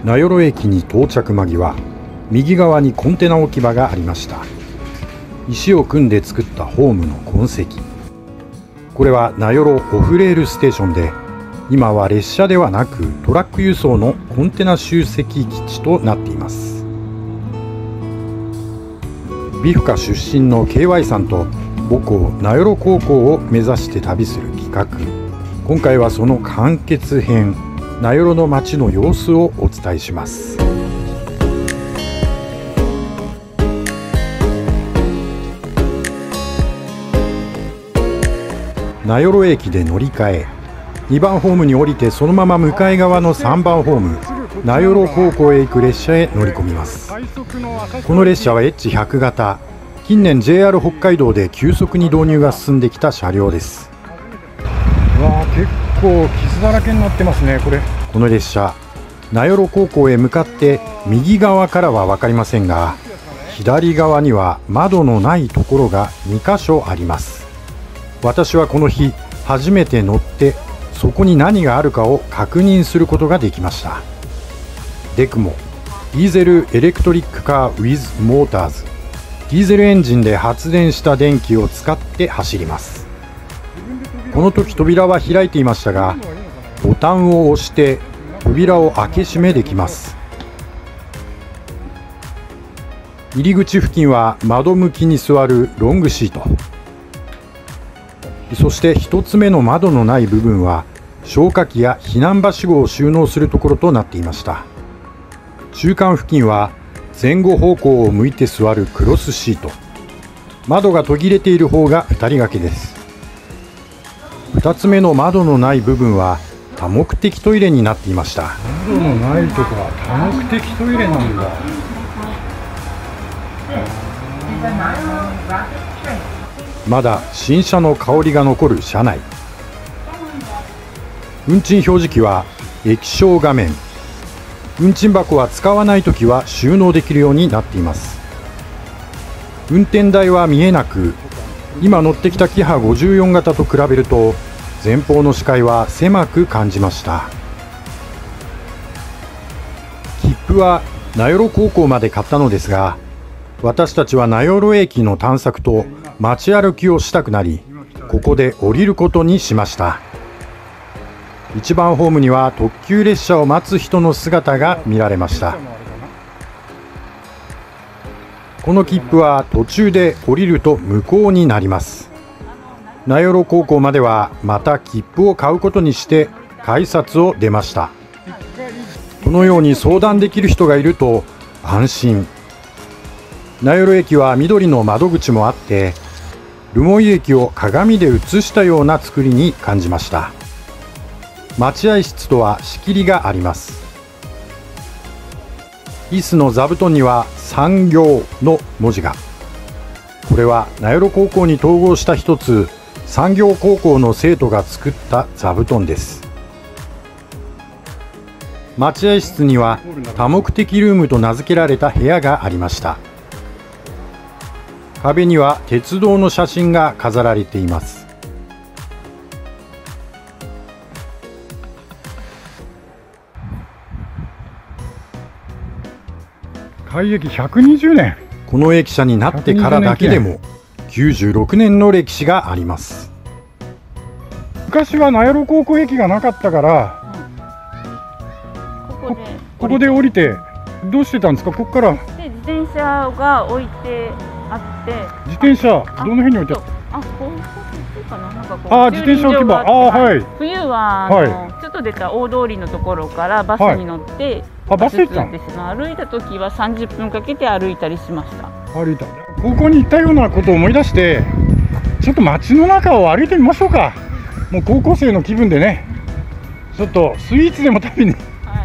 名寄駅に到着間際、右側にコンテナ置き場がありました。石を組んで作ったホームの痕跡。これは名寄オフレールステーションで、今は列車ではなくトラック輸送のコンテナ集積基地となっています。美深出身の KY さんと母校名寄高校を目指して旅する企画。今回はその完結編、名寄の街の様子をお伝えします。名寄駅で乗り換え、2番ホームに降りてそのまま向かい側の3番ホーム、名寄高校へ行く列車へ乗り込みます。この列車は H100 型、近年 JR 北海道で急速に導入が進んできた車両です。わあ、結構傷だらけになってますね。この列車、名寄高校へ向かって右側からは分かりませんが、左側には窓のないところが2箇所あります。私はこの日初めて乗って、そこに何があるかを確認することができました。デクモディーゼルエレクトリックカーウィズモーターズ、ディーゼルエンジンで発電した電気を使って走ります。この時扉は開いていましたが、ボタンを押して扉を開け閉めできます。入り口付近は窓向きに座るロングシート、そして1つ目の窓のない部分は消火器や避難はしごを収納するところとなっていました。中間付近は前後方向を向いて座るクロスシート、窓が途切れている方が2人掛けです。2つ目の窓のない部分は多目的トイレになっていました。窓のないとこは多目的トイレなんだ。まだ新車の香りが残る車内。運賃表示器は液晶画面。運賃箱は使わないときは収納できるようになっています。運転台は見えなく、今乗ってきたキハ54型と比べると前方の視界は狭く感じました。切符は名寄高校まで買ったのですが、私たちは名寄駅の探索と街歩きをしたくなり、ここで降りることにしました。1番ホームには特急列車を待つ人の姿が見られました。この切符は途中で降りると無効になります。名寄高校まではまた切符を買うことにして改札を出ました。このように相談できる人がいると安心。名寄駅は緑の窓口もあって、留萌駅を鏡で映したような作りに感じました。待合室とは仕切りがあります。椅子の座布団には産業の文字が。これは名寄高校に統合した一つ、産業高校の生徒が作った座布団です。待合室には多目的ルームと名付けられた部屋がありました。壁には鉄道の写真が飾られています。開駅120年。この駅舎になってからだけでも96年の歴史があります。昔は名寄高校駅がなかったから、ここで降りてどうしてたんですか？ここからで自転車が置いてあって、 自転車どの辺に置いてある？ こうかな、なんかこう自転車置き場。はい。 冬はちょっと出た大通りのところからバスに乗って、 バス行ったの？ 歩いた時は30分かけて歩いたりしました。 歩いた。高校に行ったようなことを思い出して、ちょっと街の中を歩いてみましょうか。もう高校生の気分でね、ちょっとスイーツでも食べに。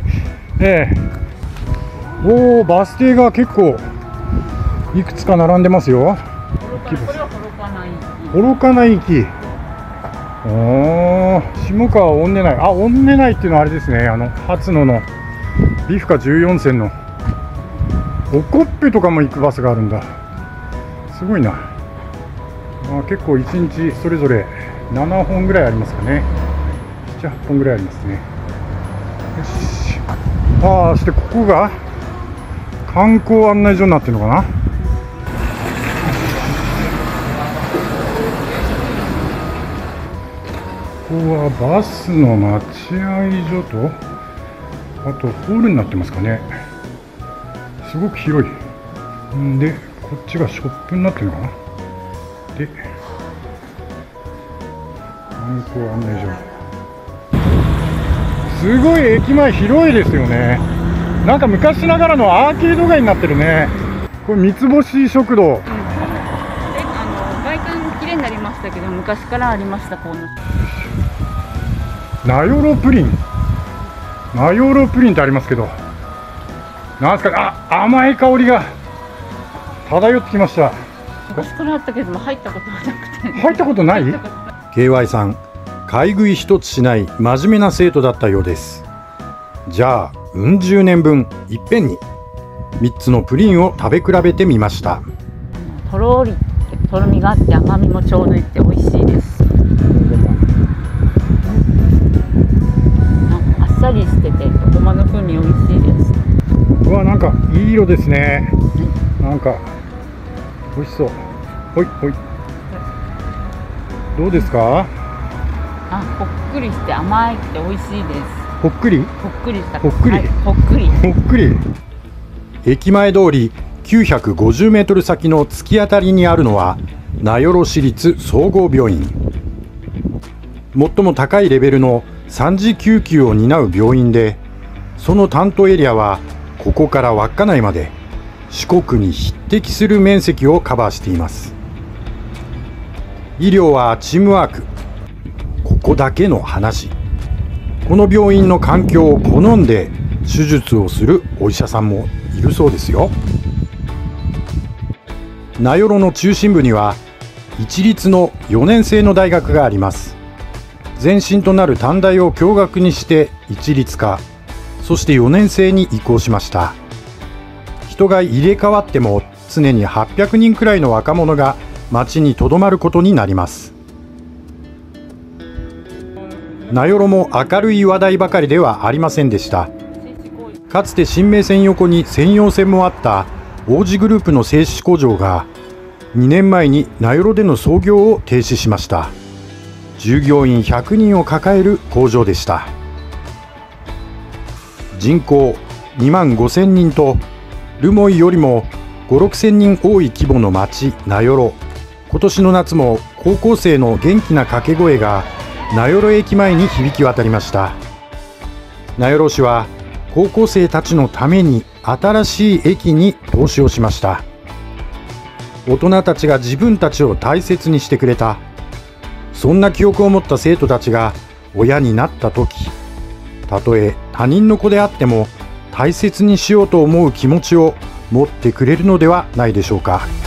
おお、バス停が結構いくつか並んでますよ。 これは幌加内駅。下川恩根内。恩根内っていうのはあれですね。初野の美深14線のおこっぺとかも行くバスがあるんだ。すごいな。結構1日それぞれ7本ぐらいありますかね。7、8本ぐらいありますね。よし。 ああ、そしてここが観光案内所になってるのかな。ここはバスの待合所と、あとホールになってますかね。すごく広い。んで、こっちがショップになってるのかな。で、観光案内所。すごい駅前広いですよね。なんか昔ながらのアーケード街になってるね。これ三つ星食堂。 外観綺麗になりましたけど、昔からありましたこの。 名寄プリン。名寄プリンってありますけど、なんですか、甘い香りが漂ってきました。 昔からあったけども入ったことはなくて。 入ったことない？ KY さん、買い食い一つしない真面目な生徒だったようです。じゃあ10年分いっぺんに3つのプリンを食べ比べてみました。 とろりってとろみがあって甘みもちょうどいって美味しいです。あっさりしててごまの風味美味しいです。 うわ、なんかいい色ですね。なんか美味しそう。ほいほい。どうですか？ ほっくりして甘いって美味しいです。 ほっくり？ ほっくりした。 ほっくり？ はい、ほっくり。 ほっくり。駅前通り950メートル先の突き当たりにあるのは名寄市立総合病院。最も高いレベルの3次救急を担う病院で、その担当エリアはここから稚内まで四国に匹敵する面積をカバーしています。医療はチームワーク。ここだけの話。この病院の環境を好んで手術をするお医者さんもいるそうですよ。名寄の中心部には一律の4年制の大学があります。前身となる短大を共学にして一律化、そして4年制に移行しました。人が入れ替わっても常に800人くらいの若者が町にとどまることになります。名寄も明るい話題ばかりではありませんでした。かつて新名線横に専用線もあった王子グループの製紙工場が2年前に名寄での操業を停止しました。従業員100人を抱える工場でした。人口2万5000人と留萌よりも5、6千人多い規模の町名寄。今年の夏も高校生の元気な掛け声が名寄駅前に響き渡りました。名寄市は高校生たちのために新しい駅に投資をしました。大人たちが自分たちを大切にしてくれた、そんな記憶を持った生徒たちが親になった時、たとえ他人の子であっても大切にしようと思う気持ちを持ってくれるのではないでしょうか。